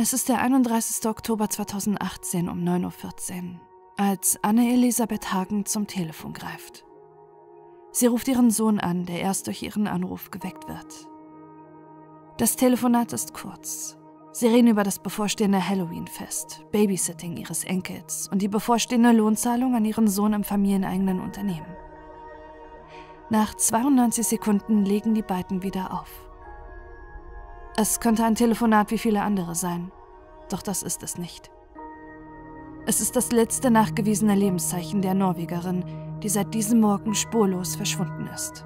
Es ist der 31. Oktober 2018 um 9:14 Uhr, als Anne-Elisabeth Hagen zum Telefon greift. Sie ruft ihren Sohn an, der erst durch ihren Anruf geweckt wird. Das Telefonat ist kurz. Sie reden über das bevorstehende Halloween-Fest, Babysitting ihres Enkels und die bevorstehende Lohnzahlung an ihren Sohn im familieneigenen Unternehmen. Nach 92 Sekunden legen die beiden wieder auf. Es könnte ein Telefonat wie viele andere sein, doch das ist es nicht. Es ist das letzte nachgewiesene Lebenszeichen der Norwegerin, die seit diesem Morgen spurlos verschwunden ist.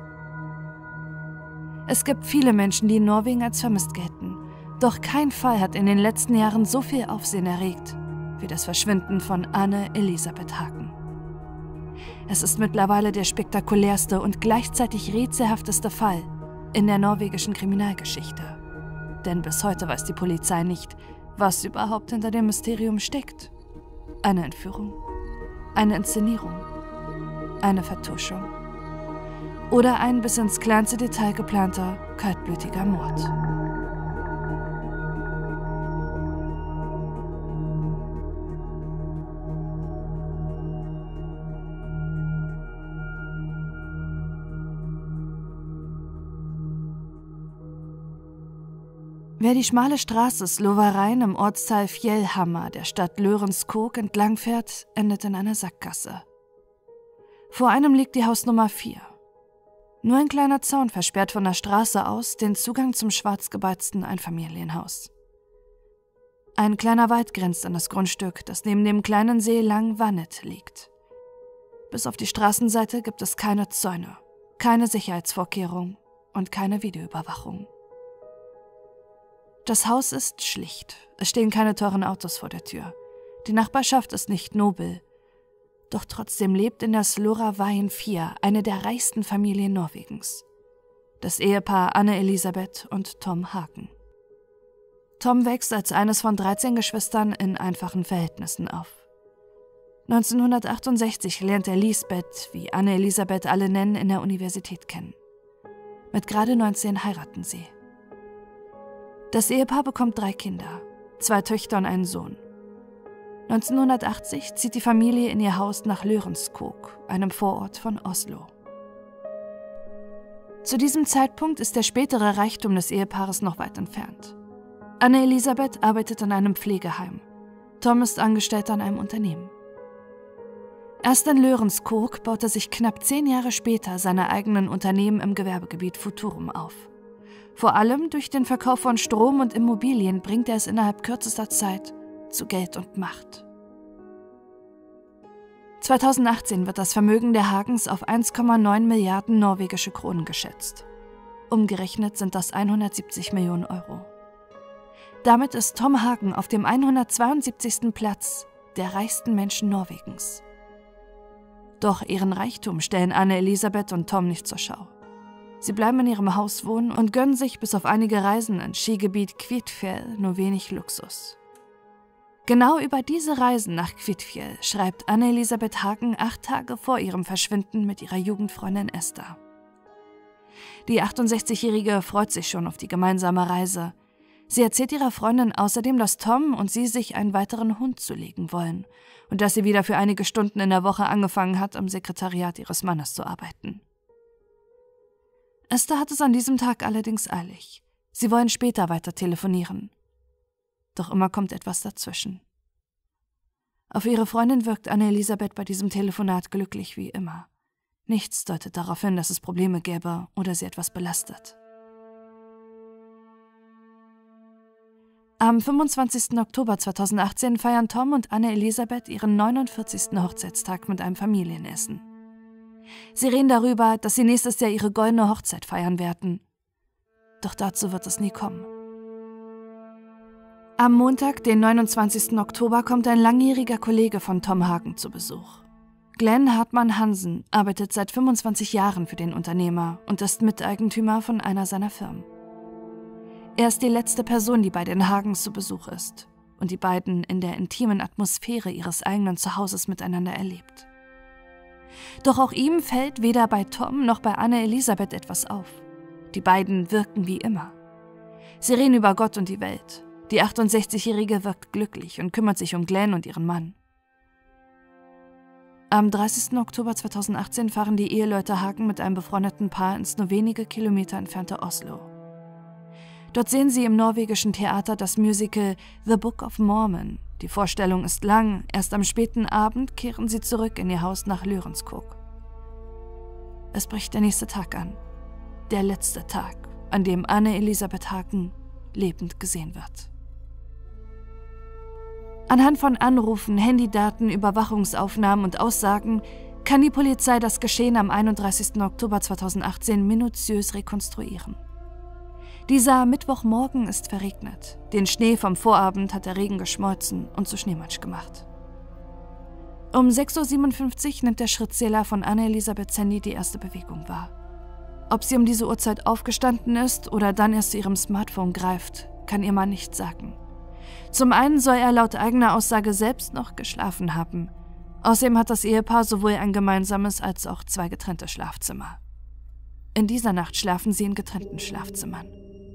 Es gibt viele Menschen, die in Norwegen als vermisst gelten, doch kein Fall hat in den letzten Jahren so viel Aufsehen erregt wie das Verschwinden von Anne-Elisabeth Hagen. Es ist mittlerweile der spektakulärste und gleichzeitig rätselhafteste Fall in der norwegischen Kriminalgeschichte. Denn bis heute weiß die Polizei nicht, was überhaupt hinter dem Mysterium steckt. Eine Entführung, eine Inszenierung, eine Vertuschung oder ein bis ins kleinste Detail geplanter, kaltblütiger Mord. Wer die schmale Straße Slovarein im Ortsteil Fjellhammer der Stadt Lørenskog entlangfährt, endet in einer Sackgasse. Vor einem liegt die Hausnummer 4. Nur ein kleiner Zaun versperrt von der Straße aus den Zugang zum schwarz gebeizten Einfamilienhaus. Ein kleiner Wald grenzt an das Grundstück, das neben dem kleinen See Langvannet liegt. Bis auf die Straßenseite gibt es keine Zäune, keine Sicherheitsvorkehrung und keine Videoüberwachung. Das Haus ist schlicht, es stehen keine teuren Autos vor der Tür. Die Nachbarschaft ist nicht nobel. Doch trotzdem lebt in der Slovarein 4 eine der reichsten Familien Norwegens. Das Ehepaar Anne-Elisabeth und Tom Hagen. Tom wächst als eines von 13 Geschwistern in einfachen Verhältnissen auf. 1968 lernt er Lisbeth, wie Anne-Elisabeth alle nennen, in der Universität kennen. Mit gerade 19 heiraten sie. Das Ehepaar bekommt 3 Kinder, 2 Töchter und einen Sohn. 1980 zieht die Familie in ihr Haus nach Lørenskog, einem Vorort von Oslo. Zu diesem Zeitpunkt ist der spätere Reichtum des Ehepaares noch weit entfernt. Anne-Elisabeth arbeitet an einem Pflegeheim. Tom ist Angestellter an einem Unternehmen. Erst in Lørenskog baut er sich knapp 10 Jahre später seine eigenen Unternehmen im Gewerbegebiet Futurum auf. Vor allem durch den Verkauf von Strom und Immobilien bringt er es innerhalb kürzester Zeit zu Geld und Macht. 2018 wird das Vermögen der Hagens auf 1,9 Milliarden norwegische Kronen geschätzt. Umgerechnet sind das 170 Millionen Euro. Damit ist Tom Hagen auf dem 172. Platz der reichsten Menschen Norwegens. Doch ihren Reichtum stellen Anne-Elisabeth und Tom nicht zur Schau. Sie bleiben in ihrem Haus wohnen und gönnen sich bis auf einige Reisen ins Skigebiet Kvitfjell nur wenig Luxus. Genau über diese Reisen nach Kvitfjell schreibt Anne-Elisabeth Hagen 8 Tage vor ihrem Verschwinden mit ihrer Jugendfreundin Esther. Die 68-Jährige freut sich schon auf die gemeinsame Reise. Sie erzählt ihrer Freundin außerdem, dass Tom und sie sich einen weiteren Hund zulegen wollen und dass sie wieder für einige Stunden in der Woche angefangen hat, am Sekretariat ihres Mannes zu arbeiten. Esther hat es an diesem Tag allerdings eilig. Sie wollen später weiter telefonieren. Doch immer kommt etwas dazwischen. Auf ihre Freundin wirkt Anne-Elisabeth bei diesem Telefonat glücklich wie immer. Nichts deutet darauf hin, dass es Probleme gäbe oder sie etwas belastet. Am 25. Oktober 2018 feiern Tom und Anne-Elisabeth ihren 49. Hochzeitstag mit einem Familienessen. Sie reden darüber, dass sie nächstes Jahr ihre goldene Hochzeit feiern werden. Doch dazu wird es nie kommen. Am Montag, den 29. Oktober, kommt ein langjähriger Kollege von Tom Hagen zu Besuch. Glenn Hartmann Hansen arbeitet seit 25 Jahren für den Unternehmer und ist Miteigentümer von einer seiner Firmen. Er ist die letzte Person, die bei den Hagens zu Besuch ist und die beiden in der intimen Atmosphäre ihres eigenen Zuhauses miteinander erlebt. Doch auch ihm fällt weder bei Tom noch bei Anne-Elisabeth etwas auf. Die beiden wirken wie immer. Sie reden über Gott und die Welt. Die 68-Jährige wirkt glücklich und kümmert sich um Glenn und ihren Mann. Am 30. Oktober 2018 fahren die Eheleute Hagen mit einem befreundeten Paar ins nur wenige Kilometer entfernte Oslo. Dort sehen sie im norwegischen Theater das Musical The Book of Mormon. Die Vorstellung ist lang, erst am späten Abend kehren sie zurück in ihr Haus nach Lørenskog. Es bricht der nächste Tag an. Der letzte Tag, an dem Anne-Elisabeth Hagen lebend gesehen wird. Anhand von Anrufen, Handydaten, Überwachungsaufnahmen und Aussagen kann die Polizei das Geschehen am 31. Oktober 2018 minutiös rekonstruieren. Dieser Mittwochmorgen ist verregnet. Den Schnee vom Vorabend hat der Regen geschmolzen und zu Schneematsch gemacht. Um 6:57 Uhr nimmt der Schrittzähler von Anne-Elisabeths Handy die erste Bewegung wahr. Ob sie um diese Uhrzeit aufgestanden ist oder dann erst zu ihrem Smartphone greift, kann ihr Mann nicht sagen. Zum einen soll er laut eigener Aussage selbst noch geschlafen haben. Außerdem hat das Ehepaar sowohl ein gemeinsames als auch 2 getrennte Schlafzimmer. In dieser Nacht schlafen sie in getrennten Schlafzimmern.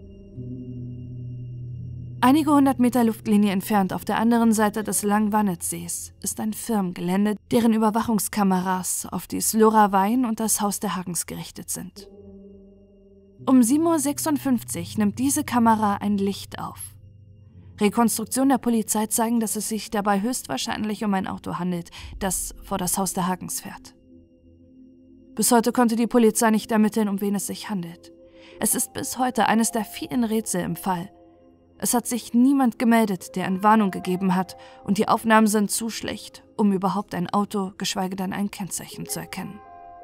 Einige 100 Meter Luftlinie entfernt auf der anderen Seite des Langvannetsees ist ein Firmengelände, deren Überwachungskameras auf die Slora Wein und das Haus der Hagens gerichtet sind. Um 7:56 Uhr nimmt diese Kamera ein Licht auf. Rekonstruktionen der Polizei zeigen, dass es sich dabei höchstwahrscheinlich um ein Auto handelt, das vor das Haus der Hagens fährt. Bis heute konnte die Polizei nicht ermitteln, um wen es sich handelt. Es ist bis heute eines der vielen Rätsel im Fall. Es hat sich niemand gemeldet, der Entwarnung gegeben hat, und die Aufnahmen sind zu schlecht, um überhaupt ein Auto, geschweige denn ein Kennzeichen zu erkennen.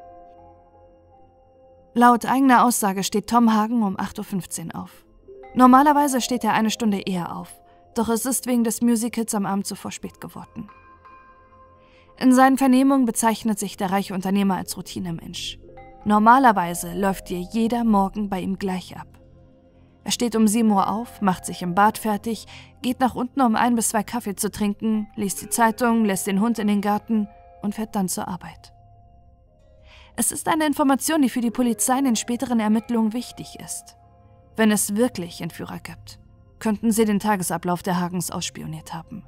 Laut eigener Aussage steht Tom Hagen um 8:15 Uhr auf. Normalerweise steht er eine Stunde eher auf, doch es ist wegen des Musicals am Abend zuvor spät geworden. In seinen Vernehmungen bezeichnet sich der reiche Unternehmer als Routinemensch. Normalerweise läuft dir jeder Morgen bei ihm gleich ab. Er steht um 7 Uhr auf, macht sich im Bad fertig, geht nach unten, um 1 bis 2 Kaffee zu trinken, liest die Zeitung, lässt den Hund in den Garten und fährt dann zur Arbeit. Es ist eine Information, die für die Polizei in den späteren Ermittlungen wichtig ist. Wenn es wirklich Entführer gibt, könnten sie den Tagesablauf der Hagens ausspioniert haben.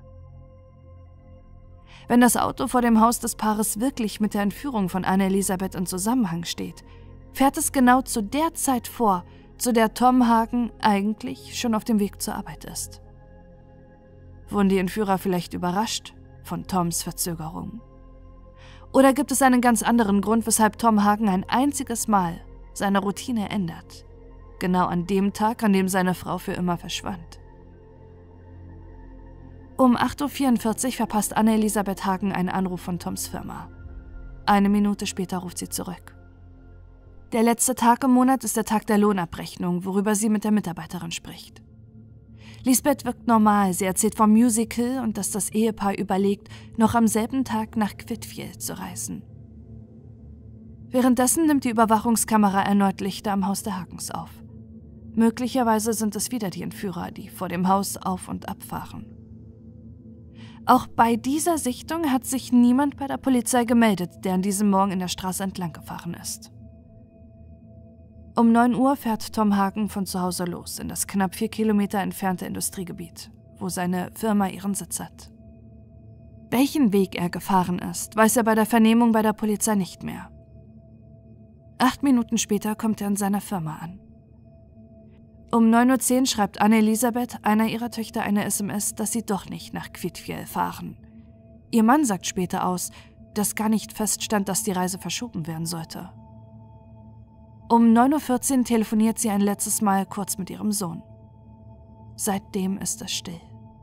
Wenn das Auto vor dem Haus des Paares wirklich mit der Entführung von Anne-Elisabeth in Zusammenhang steht, fährt es genau zu der Zeit vor, zu der Tom Hagen eigentlich schon auf dem Weg zur Arbeit ist. Wurden die Entführer vielleicht überrascht von Toms Verzögerung? Oder gibt es einen ganz anderen Grund, weshalb Tom Hagen ein einziges Mal seine Routine ändert? Genau an dem Tag, an dem seine Frau für immer verschwand. Um 8:44 Uhr verpasst Anne-Elisabeth Hagen einen Anruf von Toms Firma. 1 Minute später ruft sie zurück. Der letzte Tag im Monat ist der Tag der Lohnabrechnung, worüber sie mit der Mitarbeiterin spricht. Lisbeth wirkt normal, sie erzählt vom Musical und dass das Ehepaar überlegt, noch am selben Tag nach Kvitfjell zu reisen. Währenddessen nimmt die Überwachungskamera erneut Lichter am Haus der Hagens auf. Möglicherweise sind es wieder die Entführer, die vor dem Haus auf- und abfahren. Auch bei dieser Sichtung hat sich niemand bei der Polizei gemeldet, der an diesem Morgen in der Straße entlang gefahren ist. Um 9 Uhr fährt Tom Hagen von zu Hause los in das knapp 4 Kilometer entfernte Industriegebiet, wo seine Firma ihren Sitz hat. Welchen Weg er gefahren ist, weiß er bei der Vernehmung bei der Polizei nicht mehr. 8 Minuten später kommt er in seiner Firma an. Um 9:10 Uhr schreibt Anne-Elisabeth einer ihrer Töchter eine SMS, dass sie doch nicht nach Kvitfjell fahren. Ihr Mann sagt später aus, dass gar nicht feststand, dass die Reise verschoben werden sollte. Um 9:14 Uhr telefoniert sie ein letztes Mal kurz mit ihrem Sohn. Seitdem ist es still.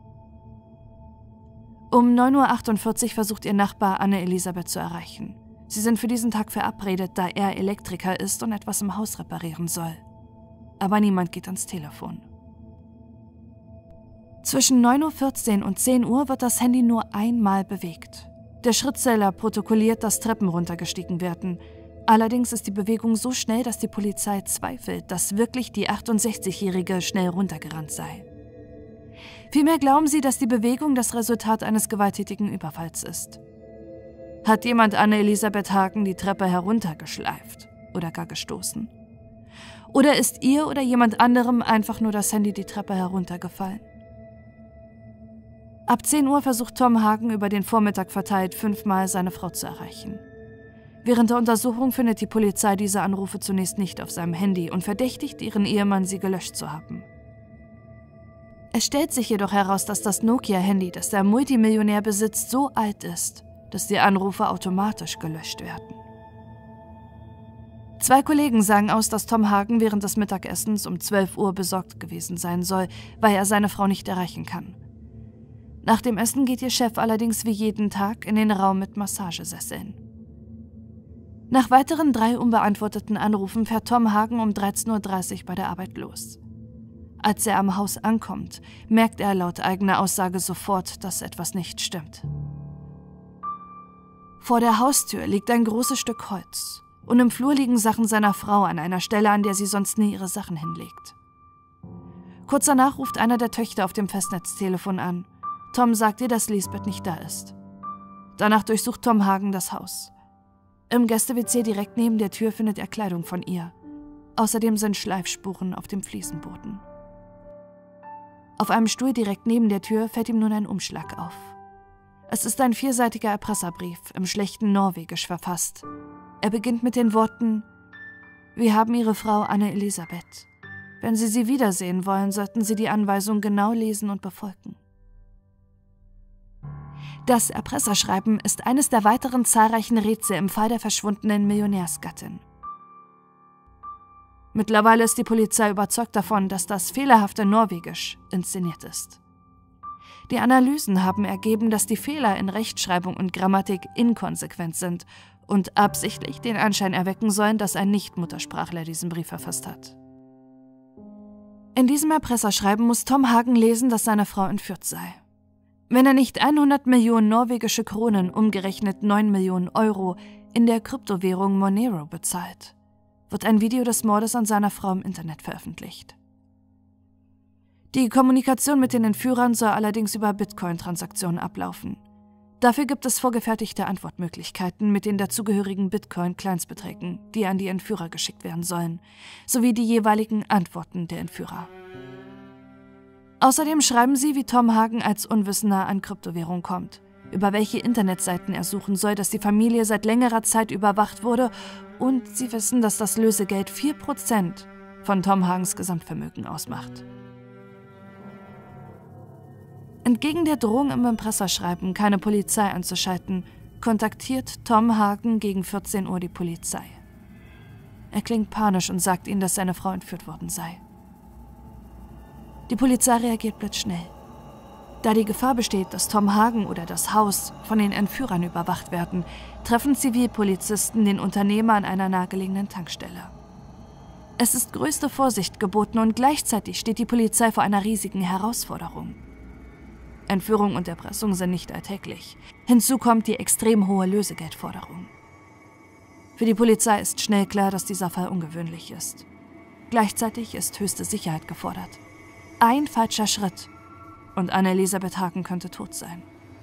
Um 9:48 Uhr versucht ihr Nachbar Anne-Elisabeth zu erreichen. Sie sind für diesen Tag verabredet, da er Elektriker ist und etwas im Haus reparieren soll. Aber niemand geht ans Telefon. Zwischen 9:14 Uhr und 10 Uhr wird das Handy nur einmal bewegt. Der Schrittzähler protokolliert, dass Treppen runtergestiegen werden. Allerdings ist die Bewegung so schnell, dass die Polizei zweifelt, dass wirklich die 68-Jährige schnell runtergerannt sei. Vielmehr glauben sie, dass die Bewegung das Resultat eines gewalttätigen Überfalls ist. Hat jemand Anne-Elisabeth Hagen die Treppe heruntergeschleift oder gar gestoßen? Oder ist ihr oder jemand anderem einfach nur das Handy die Treppe heruntergefallen? Ab 10 Uhr versucht Tom Hagen über den Vormittag verteilt 5-mal seine Frau zu erreichen. Während der Untersuchung findet die Polizei diese Anrufe zunächst nicht auf seinem Handy und verdächtigt ihren Ehemann, sie gelöscht zu haben. Es stellt sich jedoch heraus, dass das Nokia-Handy, das der Multimillionär besitzt, so alt ist, dass die Anrufe automatisch gelöscht werden. 2 Kollegen sagen aus, dass Tom Hagen während des Mittagessens um 12 Uhr besorgt gewesen sein soll, weil er seine Frau nicht erreichen kann. Nach dem Essen geht ihr Chef allerdings wie jeden Tag in den Raum mit Massagesesseln. Nach weiteren 3 unbeantworteten Anrufen fährt Tom Hagen um 13:30 Uhr bei der Arbeit los. Als er am Haus ankommt, merkt er laut eigener Aussage sofort, dass etwas nicht stimmt. Vor der Haustür liegt ein großes Stück Holz und im Flur liegen Sachen seiner Frau an einer Stelle, an der sie sonst nie ihre Sachen hinlegt. Kurz danach ruft einer der Töchter auf dem Festnetztelefon an. Tom sagt ihr, dass Lisbeth nicht da ist. Danach durchsucht Tom Hagen das Haus. Im Gäste-WC direkt neben der Tür findet er Kleidung von ihr. Außerdem sind Schleifspuren auf dem Fliesenboden. Auf einem Stuhl direkt neben der Tür fällt ihm nun ein Umschlag auf. Es ist ein 4-seitiger Erpresserbrief, im schlechten Norwegisch verfasst. Er beginnt mit den Worten: Wir haben Ihre Frau Anne Elisabeth. Wenn Sie sie wiedersehen wollen, sollten Sie die Anweisung genau lesen und befolgen. Das Erpresserschreiben ist eines der weiteren zahlreichen Rätsel im Fall der verschwundenen Millionärsgattin. Mittlerweile ist die Polizei überzeugt davon, dass das fehlerhafte Norwegisch inszeniert ist. Die Analysen haben ergeben, dass die Fehler in Rechtschreibung und Grammatik inkonsequent sind und absichtlich den Anschein erwecken sollen, dass ein Nicht-Muttersprachler diesen Brief verfasst hat. In diesem Erpresserschreiben muss Tom Hagen lesen, dass seine Frau entführt sei. Wenn er nicht 100 Millionen norwegische Kronen, umgerechnet 9 Millionen Euro, in der Kryptowährung Monero bezahlt, wird ein Video des Mordes an seiner Frau im Internet veröffentlicht. Die Kommunikation mit den Entführern soll allerdings über Bitcoin-Transaktionen ablaufen. Dafür gibt es vorgefertigte Antwortmöglichkeiten mit den dazugehörigen Bitcoin-Kleinstbeträgen, die an die Entführer geschickt werden sollen, sowie die jeweiligen Antworten der Entführer. Außerdem schreiben sie, wie Tom Hagen als Unwissender an Kryptowährung kommt, über welche Internetseiten er suchen soll, dass die Familie seit längerer Zeit überwacht wurde, und sie wissen, dass das Lösegeld 4% von Tom Hagens Gesamtvermögen ausmacht. Entgegen der Drohung im Erpresserschreiben, keine Polizei anzuschalten, kontaktiert Tom Hagen gegen 14 Uhr die Polizei. Er klingt panisch und sagt ihnen, dass seine Frau entführt worden sei. Die Polizei reagiert blitzschnell. Da die Gefahr besteht, dass Tom Hagen oder das Haus von den Entführern überwacht werden, treffen Zivilpolizisten den Unternehmer an einer nahegelegenen Tankstelle. Es ist größte Vorsicht geboten und gleichzeitig steht die Polizei vor einer riesigen Herausforderung. Entführung und Erpressung sind nicht alltäglich. Hinzu kommt die extrem hohe Lösegeldforderung. Für die Polizei ist schnell klar, dass dieser Fall ungewöhnlich ist. Gleichzeitig ist höchste Sicherheit gefordert. Ein falscher Schritt und Anne Elisabeth Hagen könnte tot sein.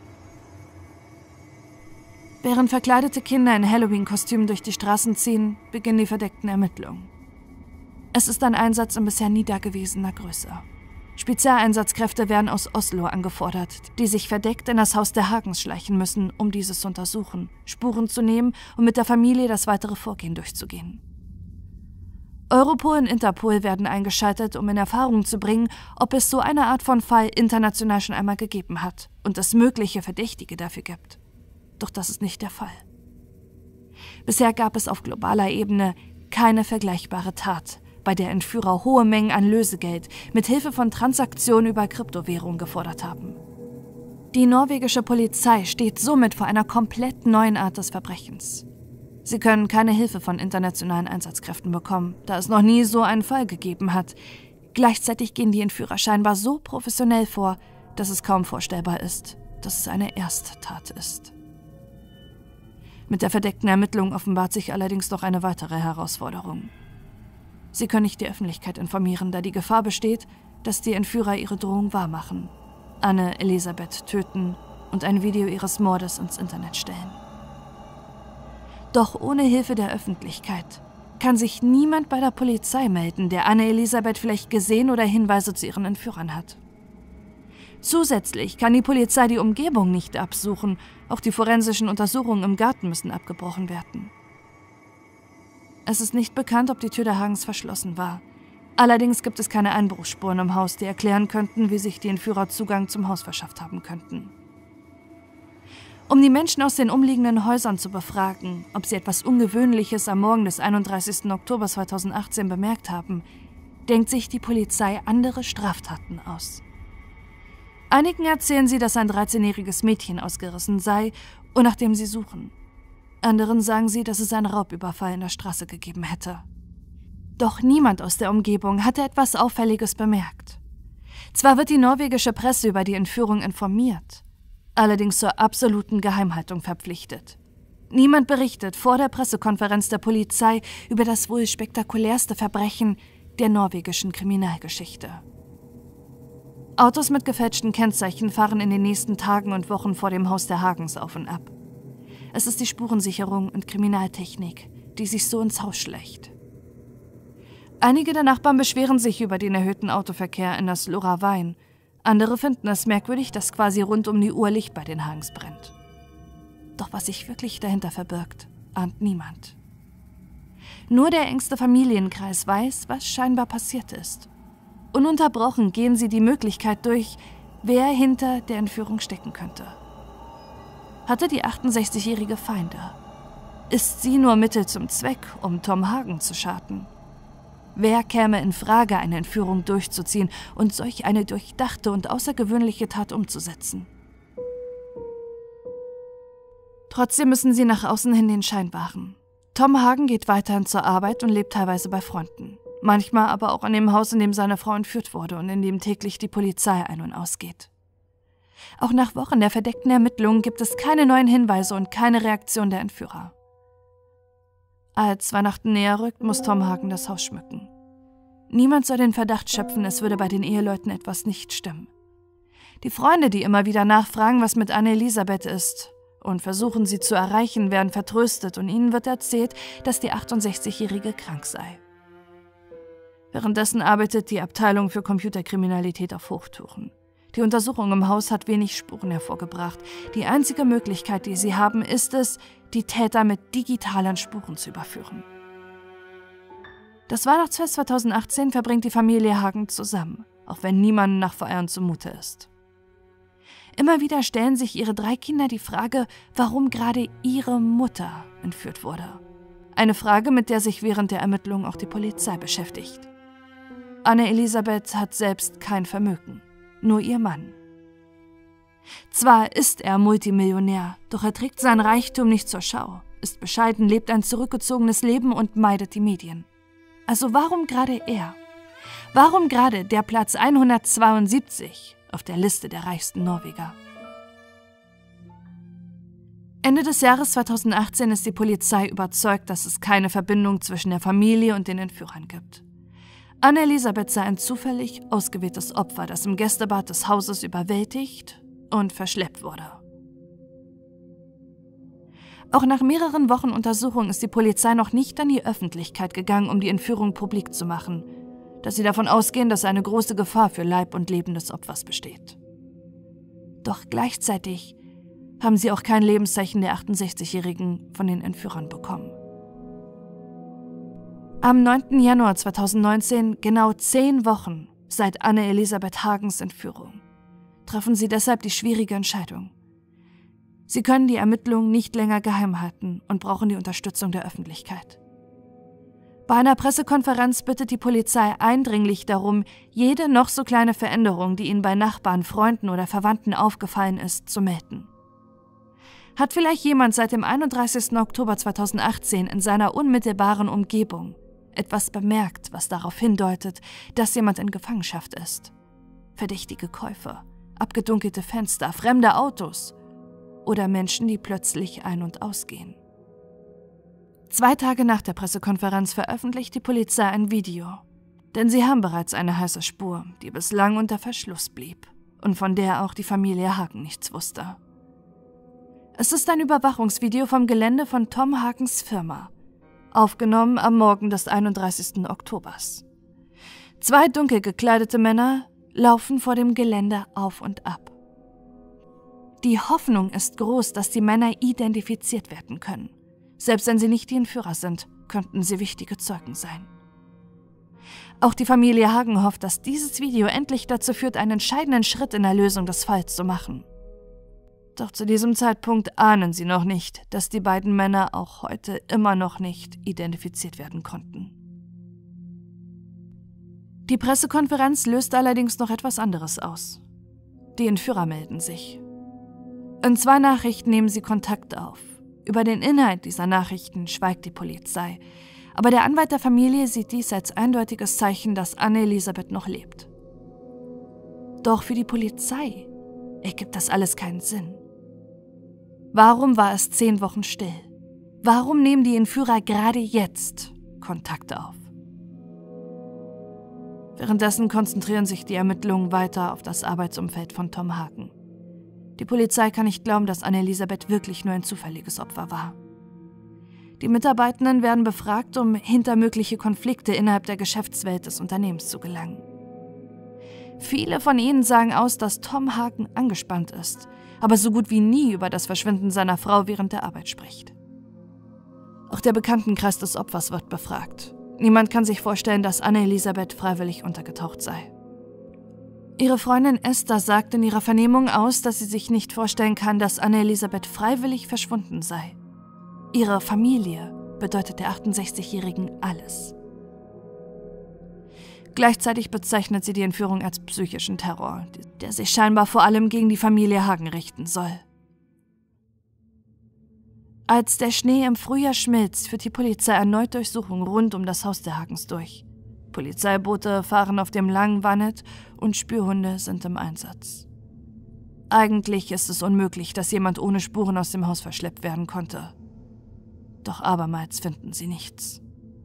Während verkleidete Kinder in Halloween-Kostümen durch die Straßen ziehen, beginnen die verdeckten Ermittlungen. Es ist ein Einsatz in bisher nie dagewesener Größe. Spezialeinsatzkräfte werden aus Oslo angefordert, die sich verdeckt in das Haus der Hagens schleichen müssen, um dieses zu untersuchen, Spuren zu nehmen und mit der Familie das weitere Vorgehen durchzugehen. Europol und Interpol werden eingeschaltet, um in Erfahrung zu bringen, ob es so eine Art von Fall international schon einmal gegeben hat und es mögliche Verdächtige dafür gibt. Doch das ist nicht der Fall. Bisher gab es auf globaler Ebene keine vergleichbare Tat, bei der Entführer hohe Mengen an Lösegeld mit Hilfe von Transaktionen über Kryptowährung gefordert haben. Die norwegische Polizei steht somit vor einer komplett neuen Art des Verbrechens. Sie können keine Hilfe von internationalen Einsatzkräften bekommen, da es noch nie so einen Fall gegeben hat. Gleichzeitig gehen die Entführer scheinbar so professionell vor, dass es kaum vorstellbar ist, dass es eine Ersttat ist. Mit der verdeckten Ermittlung offenbart sich allerdings noch eine weitere Herausforderung. Sie können nicht die Öffentlichkeit informieren, da die Gefahr besteht, dass die Entführer ihre Drohung wahrmachen, Anne Elisabeth töten und ein Video ihres Mordes ins Internet stellen. Doch ohne Hilfe der Öffentlichkeit kann sich niemand bei der Polizei melden, der Anne Elisabeth vielleicht gesehen oder Hinweise zu ihren Entführern hat. Zusätzlich kann die Polizei die Umgebung nicht absuchen. Auch die forensischen Untersuchungen im Garten müssen abgebrochen werden. Es ist nicht bekannt, ob die Tür der Hagens verschlossen war. Allerdings gibt es keine Einbruchsspuren im Haus, die erklären könnten, wie sich die Entführer Zugang zum Haus verschafft haben könnten. Um die Menschen aus den umliegenden Häusern zu befragen, ob sie etwas Ungewöhnliches am Morgen des 31. Oktober 2018 bemerkt haben, denkt sich die Polizei andere Straftaten aus. Einigen erzählen sie, dass ein 13-jähriges Mädchen ausgerissen sei und nach dem sie suchen. Anderen sagen sie, dass es einen Raubüberfall in der Straße gegeben hätte. Doch niemand aus der Umgebung hatte etwas Auffälliges bemerkt. Zwar wird die norwegische Presse über die Entführung informiert, allerdings zur absoluten Geheimhaltung verpflichtet. Niemand berichtet vor der Pressekonferenz der Polizei über das wohl spektakulärste Verbrechen der norwegischen Kriminalgeschichte. Autos mit gefälschten Kennzeichen fahren in den nächsten Tagen und Wochen vor dem Haus der Hagens auf und ab. Es ist die Spurensicherung und Kriminaltechnik, die sich so ins Haus schleicht. Einige der Nachbarn beschweren sich über den erhöhten Autoverkehr in das Loraveien. Andere finden es merkwürdig, dass quasi rund um die Uhr Licht bei den Hagens brennt. Doch was sich wirklich dahinter verbirgt, ahnt niemand. Nur der engste Familienkreis weiß, was scheinbar passiert ist. Ununterbrochen gehen sie die Möglichkeit durch, wer hinter der Entführung stecken könnte. Hatte die 68-jährige Feinde? Ist sie nur Mittel zum Zweck, um Tom Hagen zu schaden? Wer käme in Frage, eine Entführung durchzuziehen und solch eine durchdachte und außergewöhnliche Tat umzusetzen? Trotzdem müssen sie nach außen hin den Schein wahren. Tom Hagen geht weiterhin zur Arbeit und lebt teilweise bei Freunden. Manchmal aber auch an dem Haus, in dem seine Frau entführt wurde und in dem täglich die Polizei ein- und ausgeht. Auch nach Wochen der verdeckten Ermittlungen gibt es keine neuen Hinweise und keine Reaktion der Entführer. Als Weihnachten näher rückt, muss Tom Hagen das Haus schmücken. Niemand soll den Verdacht schöpfen, es würde bei den Eheleuten etwas nicht stimmen. Die Freunde, die immer wieder nachfragen, was mit Anne-Elisabeth ist und versuchen, sie zu erreichen, werden vertröstet und ihnen wird erzählt, dass die 68-Jährige krank sei. Währenddessen arbeitet die Abteilung für Computerkriminalität auf Hochtouren. Die Untersuchung im Haus hat wenig Spuren hervorgebracht. Die einzige Möglichkeit, die sie haben, ist es, die Täter mit digitalen Spuren zu überführen. Das Weihnachtsfest 2018 verbringt die Familie Hagen zusammen, auch wenn niemandem nach Feiern zumute ist. Immer wieder stellen sich ihre 3 Kinder die Frage, warum gerade ihre Mutter entführt wurde. Eine Frage, mit der sich während der Ermittlungen auch die Polizei beschäftigt. Anne-Elisabeth hat selbst kein Vermögen, nur ihr Mann. Zwar ist er Multimillionär, doch er trägt seinen Reichtum nicht zur Schau, ist bescheiden, lebt ein zurückgezogenes Leben und meidet die Medien. Also warum gerade er? Warum gerade der Platz 172 auf der Liste der reichsten Norweger? Ende des Jahres 2018 ist die Polizei überzeugt, dass es keine Verbindung zwischen der Familie und den Entführern gibt. Anne-Elisabeth sei ein zufällig ausgewähltes Opfer, das im Gästebad des Hauses überwältigt und verschleppt wurde. Auch nach mehreren Wochen Untersuchung ist die Polizei noch nicht an die Öffentlichkeit gegangen, um die Entführung publik zu machen, da sie davon ausgehen, dass eine große Gefahr für Leib und Leben des Opfers besteht. Doch gleichzeitig haben sie auch kein Lebenszeichen der 68-Jährigen von den Entführern bekommen. Am 9. Januar 2019, genau 10 Wochen seit Anne-Elisabeth Hagens Entführung, treffen sie deshalb die schwierige Entscheidung. Sie können die Ermittlungen nicht länger geheim halten und brauchen die Unterstützung der Öffentlichkeit. Bei einer Pressekonferenz bittet die Polizei eindringlich darum, jede noch so kleine Veränderung, die ihnen bei Nachbarn, Freunden oder Verwandten aufgefallen ist, zu melden. Hat vielleicht jemand seit dem 31. Oktober 2018 in seiner unmittelbaren Umgebung etwas bemerkt, was darauf hindeutet, dass jemand in Gefangenschaft ist? Verdächtige Käufe, abgedunkelte Fenster, fremde Autos oder Menschen, die plötzlich ein- und ausgehen. 2 Tage nach der Pressekonferenz veröffentlicht die Polizei ein Video, denn sie haben bereits eine heiße Spur, die bislang unter Verschluss blieb und von der auch die Familie Hagen nichts wusste. Es ist ein Überwachungsvideo vom Gelände von Tom Hagens Firma, aufgenommen am Morgen des 31. Oktobers. 2 dunkel gekleidete Männer laufen vor dem Gelände auf und ab. Die Hoffnung ist groß, dass die Männer identifiziert werden können. Selbst wenn sie nicht die Entführer sind, könnten sie wichtige Zeugen sein. Auch die Familie Hagen hofft, dass dieses Video endlich dazu führt, einen entscheidenden Schritt in der Lösung des Falls zu machen. Doch zu diesem Zeitpunkt ahnen sie noch nicht, dass die beiden Männer auch heute immer noch nicht identifiziert werden konnten. Die Pressekonferenz löst allerdings noch etwas anderes aus. Die Entführer melden sich. In 2 Nachrichten nehmen sie Kontakt auf. Über den Inhalt dieser Nachrichten schweigt die Polizei, aber der Anwalt der Familie sieht dies als eindeutiges Zeichen, dass Anne-Elisabeth noch lebt. Doch für die Polizei ergibt das alles keinen Sinn. Warum war es 10 Wochen still? Warum nehmen die Entführer gerade jetzt Kontakt auf? Währenddessen konzentrieren sich die Ermittlungen weiter auf das Arbeitsumfeld von Tom Hagen. Die Polizei kann nicht glauben, dass Anne-Elisabeth wirklich nur ein zufälliges Opfer war. Die Mitarbeitenden werden befragt, um hinter mögliche Konflikte innerhalb der Geschäftswelt des Unternehmens zu gelangen. Viele von ihnen sagen aus, dass Tom Hagen angespannt ist, aber so gut wie nie über das Verschwinden seiner Frau während der Arbeit spricht. Auch der Bekanntenkreis des Opfers wird befragt. Niemand kann sich vorstellen, dass Anne-Elisabeth freiwillig untergetaucht sei. Ihre Freundin Esther sagt in ihrer Vernehmung aus, dass sie sich nicht vorstellen kann, dass Anne-Elisabeth freiwillig verschwunden sei. Ihre Familie bedeutet der 68-Jährigen alles. Gleichzeitig bezeichnet sie die Entführung als psychischen Terror, der sich scheinbar vor allem gegen die Familie Hagen richten soll. Als der Schnee im Frühjahr schmilzt, führt die Polizei erneut Durchsuchungen rund um das Haus der Hagens durch. Polizeiboote fahren auf dem langen Vannet und Spürhunde sind im Einsatz. Eigentlich ist es unmöglich, dass jemand ohne Spuren aus dem Haus verschleppt werden konnte. Doch abermals finden sie nichts.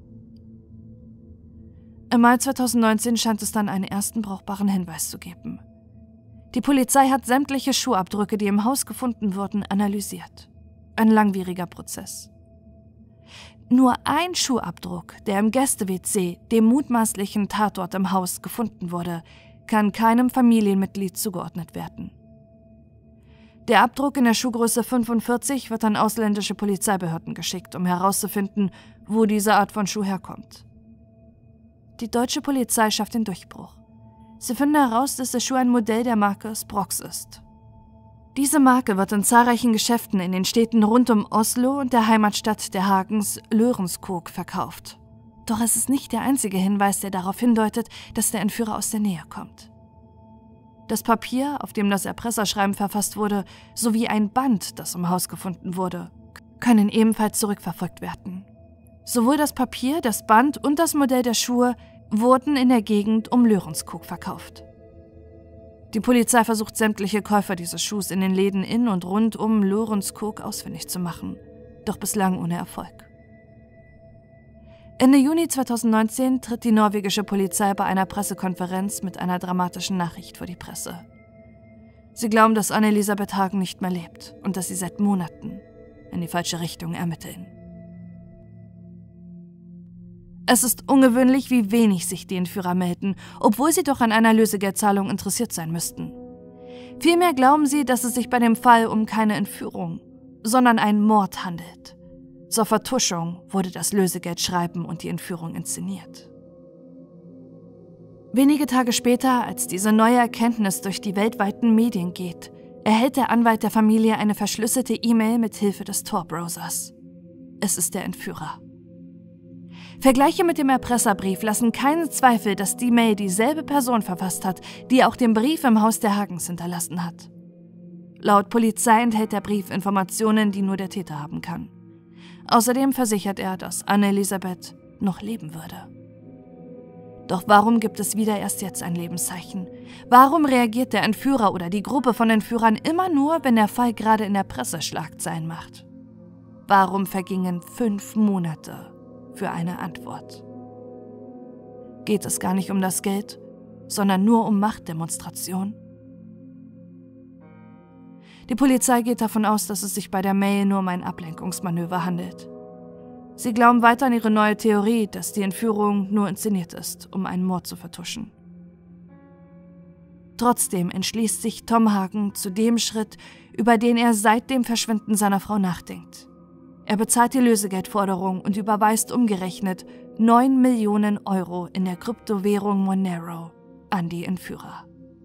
Im Mai 2019 scheint es dann einen ersten brauchbaren Hinweis zu geben. Die Polizei hat sämtliche Schuhabdrücke, die im Haus gefunden wurden, analysiert. Ein langwieriger Prozess. Nur ein Schuhabdruck, der im Gäste-WC, dem mutmaßlichen Tatort im Haus, gefunden wurde, kann keinem Familienmitglied zugeordnet werden. Der Abdruck in der Schuhgröße 45 wird an ausländische Polizeibehörden geschickt, um herauszufinden, wo diese Art von Schuh herkommt. Die deutsche Polizei schafft den Durchbruch. Sie finden heraus, dass der Schuh ein Modell der Marke Sprox ist. Diese Marke wird in zahlreichen Geschäften in den Städten rund um Oslo und der Heimatstadt der Hagens, Lørenskog, verkauft. Doch es ist nicht der einzige Hinweis, der darauf hindeutet, dass der Entführer aus der Nähe kommt. Das Papier, auf dem das Erpresserschreiben verfasst wurde, sowie ein Band, das im Haus gefunden wurde, können ebenfalls zurückverfolgt werden. Sowohl das Papier, das Band und das Modell der Schuhe wurden in der Gegend um Lørenskog verkauft. Die Polizei versucht, sämtliche Käufer dieses Schuhs in den Läden in und rund um Lørenskog ausfindig zu machen, doch bislang ohne Erfolg. Ende Juni 2019 tritt die norwegische Polizei bei einer Pressekonferenz mit einer dramatischen Nachricht vor die Presse. Sie glauben, dass Anne-Elisabeth Hagen nicht mehr lebt und dass sie seit Monaten in die falsche Richtung ermitteln. Es ist ungewöhnlich, wie wenig sich die Entführer melden, obwohl sie doch an einer Lösegeldzahlung interessiert sein müssten. Vielmehr glauben sie, dass es sich bei dem Fall um keine Entführung, sondern einen Mord handelt. Zur Vertuschung wurde das Lösegeldschreiben und die Entführung inszeniert. Wenige Tage später, als diese neue Erkenntnis durch die weltweiten Medien geht, erhält der Anwalt der Familie eine verschlüsselte E-Mail mit Hilfe des Tor-Browsers. Es ist der Entführer. Vergleiche mit dem Erpresserbrief lassen keinen Zweifel, dass die Mail dieselbe Person verfasst hat, die auch den Brief im Haus der Hagens hinterlassen hat. Laut Polizei enthält der Brief Informationen, die nur der Täter haben kann. Außerdem versichert er, dass Anne-Elisabeth noch leben würde. Doch warum gibt es wieder erst jetzt ein Lebenszeichen? Warum reagiert der Entführer oder die Gruppe von Entführern immer nur, wenn der Fall gerade in der Presse Schlagzeilen macht? Warum vergingen 5 Monate für eine Antwort? Geht es gar nicht um das Geld, sondern nur um Machtdemonstration? Die Polizei geht davon aus, dass es sich bei der Mail nur um ein Ablenkungsmanöver handelt. Sie glauben weiter an ihre neue Theorie, dass die Entführung nur inszeniert ist, um einen Mord zu vertuschen. Trotzdem entschließt sich Tom Hagen zu dem Schritt, über den er seit dem Verschwinden seiner Frau nachdenkt. Er bezahlt die Lösegeldforderung und überweist umgerechnet 9 Millionen Euro in der Kryptowährung Monero an die Entführer.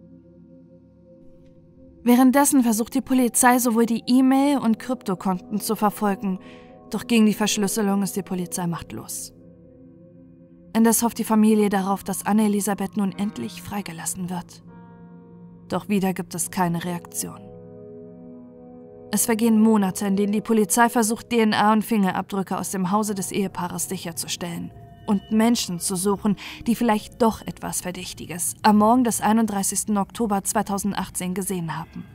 Währenddessen versucht die Polizei sowohl die E-Mail- und Kryptokonten zu verfolgen, doch gegen die Verschlüsselung ist die Polizei machtlos. Indes hofft die Familie darauf, dass Anne-Elisabeth nun endlich freigelassen wird. Doch wieder gibt es keine Reaktion. Es vergehen Monate, in denen die Polizei versucht, DNA- und Fingerabdrücke aus dem Hause des Ehepaares sicherzustellen und Menschen zu suchen, die vielleicht doch etwas Verdächtiges am Morgen des 31. Oktober 2018 gesehen haben.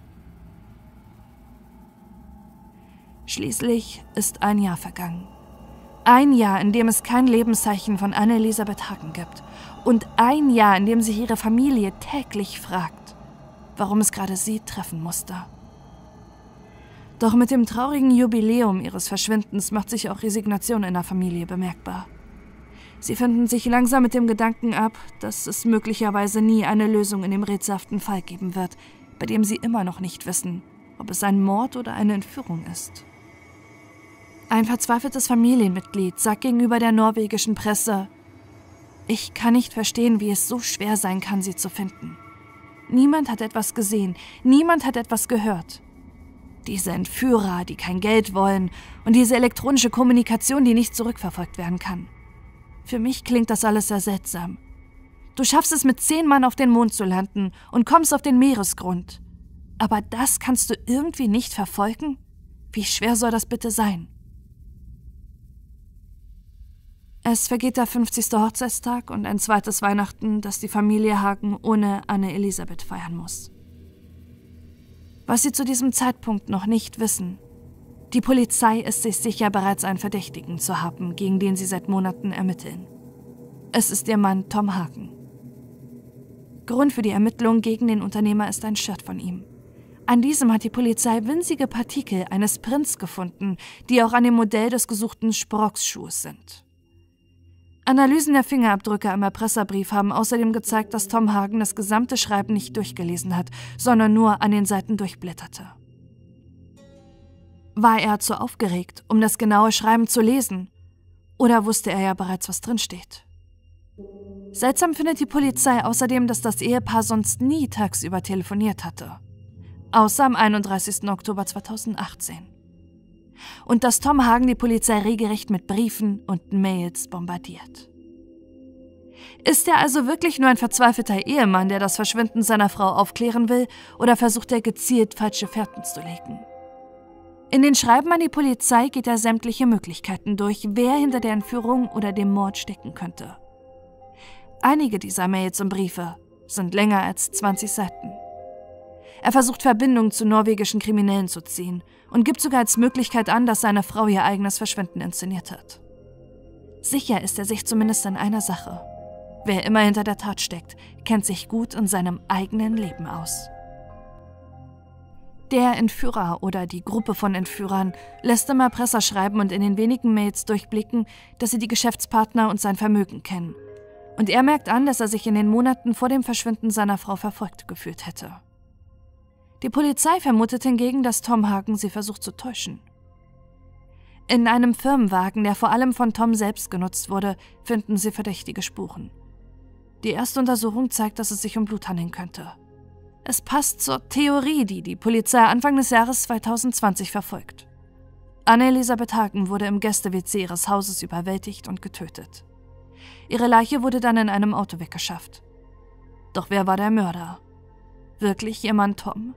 Schließlich ist ein Jahr vergangen. Ein Jahr, in dem es kein Lebenszeichen von Anne-Elisabeth Hagen gibt. Und ein Jahr, in dem sich ihre Familie täglich fragt, warum es gerade sie treffen musste. Doch mit dem traurigen Jubiläum ihres Verschwindens macht sich auch Resignation in der Familie bemerkbar. Sie finden sich langsam mit dem Gedanken ab, dass es möglicherweise nie eine Lösung in dem rätselhaften Fall geben wird, bei dem sie immer noch nicht wissen, ob es ein Mord oder eine Entführung ist. Ein verzweifeltes Familienmitglied sagt gegenüber der norwegischen Presse: „Ich kann nicht verstehen, wie es so schwer sein kann, sie zu finden. Niemand hat etwas gesehen, niemand hat etwas gehört. Diese Entführer, die kein Geld wollen, und diese elektronische Kommunikation, die nicht zurückverfolgt werden kann. Für mich klingt das alles sehr seltsam. Du schaffst es, mit 10 Mann auf den Mond zu landen und kommst auf den Meeresgrund. Aber das kannst du irgendwie nicht verfolgen? Wie schwer soll das bitte sein?“ Es vergeht der 50. Hochzeitstag und ein zweites Weihnachten, das die Familie Hagen ohne Anne-Elisabeth feiern muss. Was sie zu diesem Zeitpunkt noch nicht wissen: Die Polizei ist sich sicher, bereits einen Verdächtigen zu haben, gegen den sie seit Monaten ermitteln. Es ist ihr Mann Tom Hagen. Grund für die Ermittlung gegen den Unternehmer ist ein Shirt von ihm. An diesem hat die Polizei winzige Partikel eines Prints gefunden, die auch an dem Modell des gesuchten Sprox-Schuhs sind. Analysen der Fingerabdrücke am Erpresserbrief haben außerdem gezeigt, dass Tom Hagen das gesamte Schreiben nicht durchgelesen hat, sondern nur an den Seiten durchblätterte. War er zu aufgeregt, um das genaue Schreiben zu lesen? Oder wusste er ja bereits, was drinsteht? Seltsam findet die Polizei außerdem, dass das Ehepaar sonst nie tagsüber telefoniert hatte. Außer am 31. Oktober 2018. Und dass Tom Hagen die Polizei regelrecht mit Briefen und Mails bombardiert. Ist er also wirklich nur ein verzweifelter Ehemann, der das Verschwinden seiner Frau aufklären will, oder versucht er gezielt, falsche Fährten zu legen? In den Schreiben an die Polizei geht er sämtliche Möglichkeiten durch, wer hinter der Entführung oder dem Mord stecken könnte. Einige dieser Mails und Briefe sind länger als 20 Seiten. Er versucht, Verbindungen zu norwegischen Kriminellen zu ziehen und gibt sogar als Möglichkeit an, dass seine Frau ihr eigenes Verschwinden inszeniert hat. Sicher ist er sich zumindest in einer Sache: Wer immer hinter der Tat steckt, kennt sich gut in seinem eigenen Leben aus. Der Entführer oder die Gruppe von Entführern lässt im Erpresserschreiben und in den wenigen Mails durchblicken, dass sie die Geschäftspartner und sein Vermögen kennen. Und er merkt an, dass er sich in den Monaten vor dem Verschwinden seiner Frau verfolgt gefühlt hätte. Die Polizei vermutet hingegen, dass Tom Hagen sie versucht zu täuschen. In einem Firmenwagen, der vor allem von Tom selbst genutzt wurde, finden sie verdächtige Spuren. Die erste Untersuchung zeigt, dass es sich um Blut handeln könnte. Es passt zur Theorie, die die Polizei Anfang des Jahres 2020 verfolgt. Anne-Elisabeth Hagen wurde im Gäste-WC ihres Hauses überwältigt und getötet. Ihre Leiche wurde dann in einem Auto weggeschafft. Doch wer war der Mörder? Wirklich ihr Mann Tom?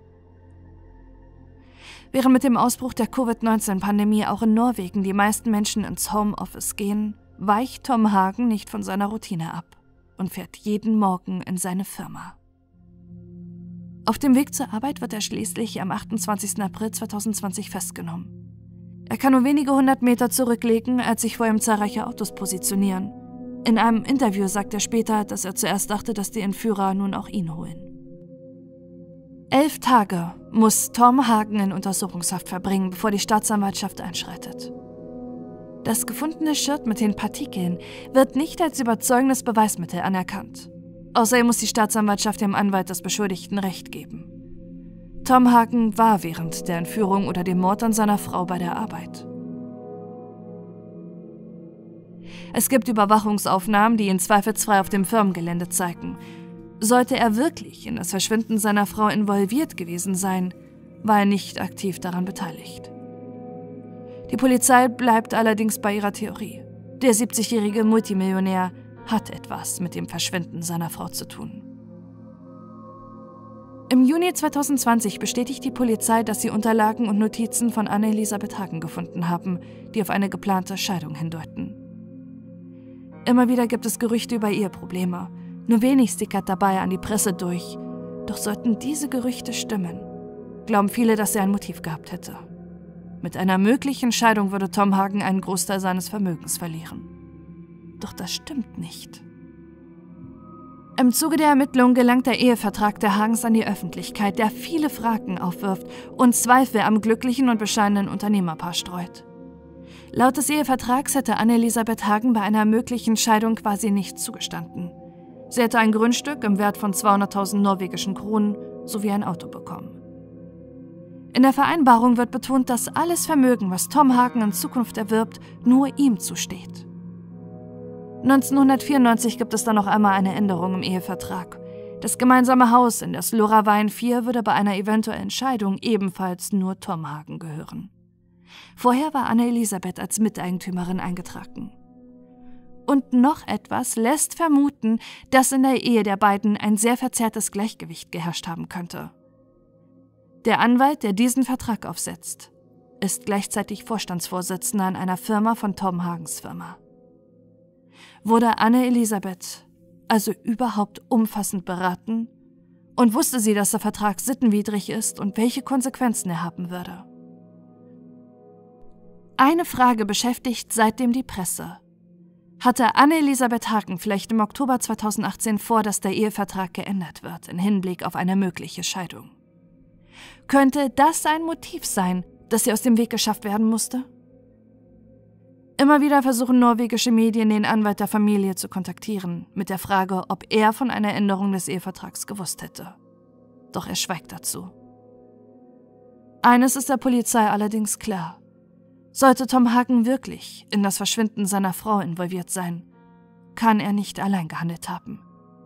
Während mit dem Ausbruch der Covid-19-Pandemie auch in Norwegen die meisten Menschen ins Homeoffice gehen, weicht Tom Hagen nicht von seiner Routine ab und fährt jeden Morgen in seine Firma. Auf dem Weg zur Arbeit wird er schließlich am 28. April 2020 festgenommen. Er kann nur wenige 100 Meter zurücklegen, als sich vor ihm zahlreiche Autos positionieren. In einem Interview sagt er später, dass er zuerst dachte, dass die Entführer nun auch ihn holen. 11 Tage muss Tom Hagen in Untersuchungshaft verbringen, bevor die Staatsanwaltschaft einschreitet. Das gefundene Shirt mit den Partikeln wird nicht als überzeugendes Beweismittel anerkannt. Außerdem muss die Staatsanwaltschaft dem Anwalt des Beschuldigten Recht geben. Tom Hagen war während der Entführung oder dem Mord an seiner Frau bei der Arbeit. Es gibt Überwachungsaufnahmen, die ihn zweifelsfrei auf dem Firmengelände zeigen. Sollte er wirklich in das Verschwinden seiner Frau involviert gewesen sein, war er nicht aktiv daran beteiligt. Die Polizei bleibt allerdings bei ihrer Theorie. Der 70-jährige Multimillionär hat etwas mit dem Verschwinden seiner Frau zu tun. Im Juni 2020 bestätigt die Polizei, dass sie Unterlagen und Notizen von Anne-Elisabeth Hagen gefunden haben, die auf eine geplante Scheidung hindeuten. Immer wieder gibt es Gerüchte über Eheprobleme. Nur wenig sickert dabei an die Presse durch. Doch sollten diese Gerüchte stimmen, glauben viele, dass er ein Motiv gehabt hätte. Mit einer möglichen Scheidung würde Tom Hagen einen Großteil seines Vermögens verlieren. Doch das stimmt nicht. Im Zuge der Ermittlungen gelangt der Ehevertrag der Hagens an die Öffentlichkeit, der viele Fragen aufwirft und Zweifel am glücklichen und bescheidenen Unternehmerpaar streut. Laut des Ehevertrags hätte Anne-Elisabeth Hagen bei einer möglichen Scheidung quasi nichts zugestanden. Sie hätte ein Grundstück im Wert von 200.000 norwegischen Kronen sowie ein Auto bekommen. In der Vereinbarung wird betont, dass alles Vermögen, was Tom Hagen in Zukunft erwirbt, nur ihm zusteht. 1994 gibt es dann noch einmal eine Änderung im Ehevertrag. Das gemeinsame Haus in der Sloravain 4 würde bei einer eventuellen Scheidung ebenfalls nur Tom Hagen gehören. Vorher war Anne-Elisabeth als Miteigentümerin eingetragen. Und noch etwas lässt vermuten, dass in der Ehe der beiden ein sehr verzerrtes Gleichgewicht geherrscht haben könnte. Der Anwalt, der diesen Vertrag aufsetzt, ist gleichzeitig Vorstandsvorsitzender in einer Firma von Tom Hagens Firma. Wurde Anne-Elisabeth also überhaupt umfassend beraten? Und wusste sie, dass der Vertrag sittenwidrig ist und welche Konsequenzen er haben würde? Eine Frage beschäftigt seitdem die Presse. Hatte Anne-Elisabeth Hagen vielleicht im Oktober 2018 vor, dass der Ehevertrag geändert wird, im Hinblick auf eine mögliche Scheidung? Könnte das ein Motiv sein, das ihr aus dem Weg geschafft werden musste? Immer wieder versuchen norwegische Medien, den Anwalt der Familie zu kontaktieren, mit der Frage, ob er von einer Änderung des Ehevertrags gewusst hätte. Doch er schweigt dazu. Eines ist der Polizei allerdings klar. Sollte Tom Hagen wirklich in das Verschwinden seiner Frau involviert sein, kann er nicht allein gehandelt haben.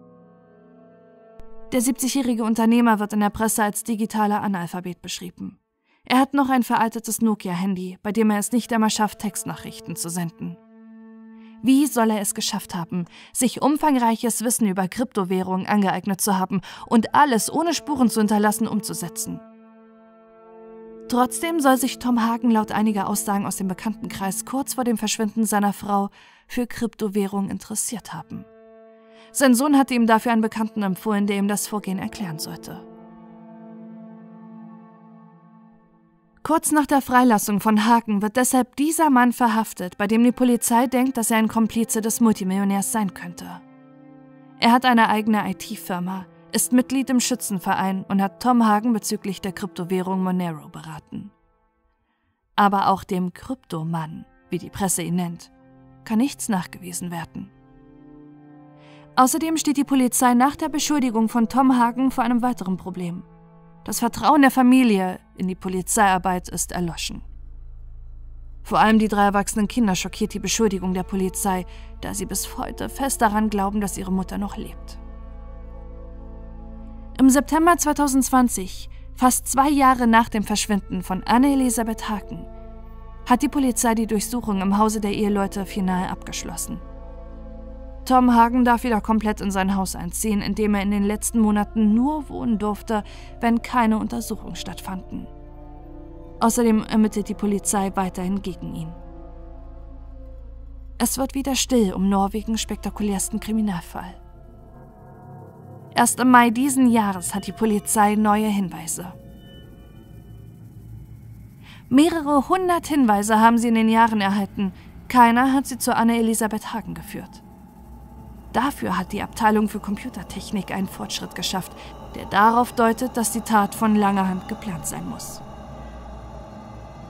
Der 70-jährige Unternehmer wird in der Presse als digitaler Analphabet beschrieben. Er hat noch ein veraltetes Nokia-Handy, bei dem er es nicht einmal schafft, Textnachrichten zu senden. Wie soll er es geschafft haben, sich umfangreiches Wissen über Kryptowährungen angeeignet zu haben und alles ohne Spuren zu hinterlassen umzusetzen? Trotzdem soll sich Tom Hagen laut einiger Aussagen aus dem Bekanntenkreis kurz vor dem Verschwinden seiner Frau für Kryptowährungen interessiert haben. Sein Sohn hatte ihm dafür einen Bekannten empfohlen, der ihm das Vorgehen erklären sollte. Kurz nach der Freilassung von Hagen wird deshalb dieser Mann verhaftet, bei dem die Polizei denkt, dass er ein Komplize des Multimillionärs sein könnte. Er hat eine eigene IT-Firma, ist Mitglied im Schützenverein und hat Tom Hagen bezüglich der Kryptowährung Monero beraten. Aber auch dem Kryptomann, wie die Presse ihn nennt, kann nichts nachgewiesen werden. Außerdem steht die Polizei nach der Beschuldigung von Tom Hagen vor einem weiteren Problem. Das Vertrauen der Familie in die Polizeiarbeit ist erloschen. Vor allem die 3 erwachsenen Kinder schockiert die Beschuldigung der Polizei, da sie bis heute fest daran glauben, dass ihre Mutter noch lebt. Im September 2020, fast 2 Jahre nach dem Verschwinden von Anne-Elisabeth Hagen, hat die Polizei die Durchsuchung im Hause der Eheleute final abgeschlossen. Tom Hagen darf wieder komplett in sein Haus einziehen, in dem er in den letzten Monaten nur wohnen durfte, wenn keine Untersuchungen stattfanden. Außerdem ermittelt die Polizei weiterhin gegen ihn. Es wird wieder still um Norwegens spektakulärsten Kriminalfall. Erst im Mai diesen Jahres hat die Polizei neue Hinweise. Mehrere 100 Hinweise haben sie in den Jahren erhalten. Keiner hat sie zu Anne-Elisabeth Hagen geführt. Dafür hat die Abteilung für Computertechnik einen Fortschritt geschafft, der darauf deutet, dass die Tat von langer Hand geplant sein muss.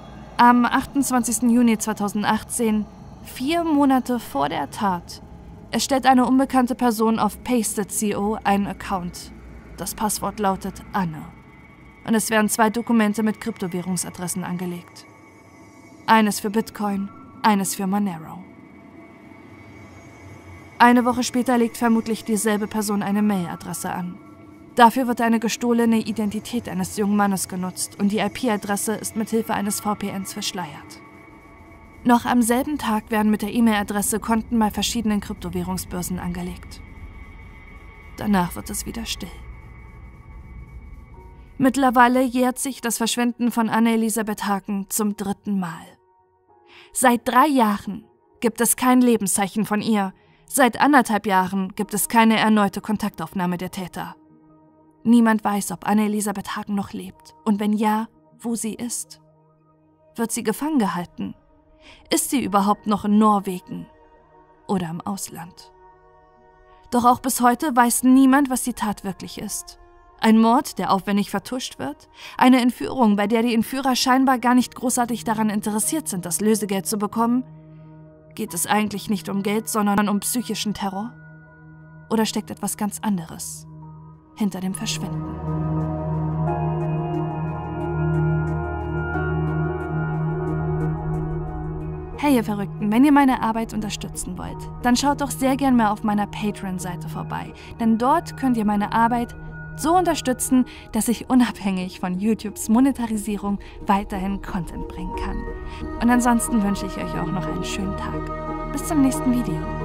Am 28. Juni 2018, 4 Monate vor der Tat, erstellt eine unbekannte Person auf Pasted.co einen Account. Das Passwort lautet Anne. Und es werden 2 Dokumente mit Kryptowährungsadressen angelegt. Eines für Bitcoin, eines für Monero. Eine Woche später legt vermutlich dieselbe Person eine Mailadresse an. Dafür wird eine gestohlene Identität eines jungen Mannes genutzt und die IP-Adresse ist mithilfe eines VPNs verschleiert. Noch am selben Tag werden mit der E-Mail-Adresse Konten bei verschiedenen Kryptowährungsbörsen angelegt. Danach wird es wieder still. Mittlerweile jährt sich das Verschwinden von Anne-Elisabeth Haken zum 3. Mal. Seit 3 Jahren gibt es kein Lebenszeichen von ihr. Seit 1,5 Jahren gibt es keine erneute Kontaktaufnahme der Täter. Niemand weiß, ob Anne-Elisabeth Haken noch lebt und wenn ja, wo sie ist. Wird sie gefangen gehalten? Ist sie überhaupt noch in Norwegen oder im Ausland? Doch auch bis heute weiß niemand, was die Tat wirklich ist. Ein Mord, der aufwendig vertuscht wird? Eine Entführung, bei der die Entführer scheinbar gar nicht großartig daran interessiert sind, das Lösegeld zu bekommen? Geht es eigentlich nicht um Geld, sondern um psychischen Terror? Oder steckt etwas ganz anderes hinter dem Verschwinden? Hey ihr Verrückten, wenn ihr meine Arbeit unterstützen wollt, dann schaut doch sehr gern mal auf meiner Patreon-Seite vorbei, denn dort könnt ihr meine Arbeit so unterstützen, dass ich unabhängig von YouTubes Monetarisierung weiterhin Content bringen kann. Und ansonsten wünsche ich euch auch noch einen schönen Tag. Bis zum nächsten Video.